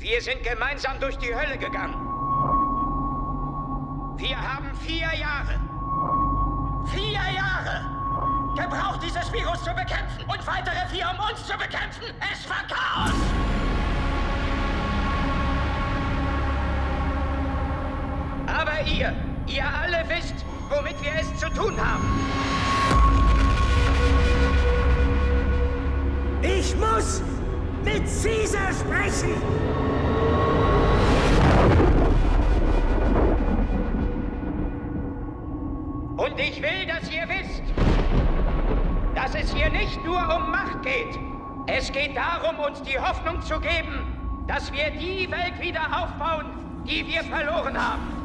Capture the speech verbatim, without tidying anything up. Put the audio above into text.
Wir sind gemeinsam durch die Hölle gegangen. Wir haben vier Jahre, vier Jahre gebraucht, dieses Virus zu bekämpfen und weitere vier, um uns zu bekämpfen. Es war Chaos. Aber ihr, ihr alle wisst, womit wir es zu tun haben. Ich muss mit Caesar sprechen! Und ich will, dass ihr wisst, dass es hier nicht nur um Macht geht. Es geht darum, uns die Hoffnung zu geben, dass wir die Welt wieder aufbauen, die wir verloren haben.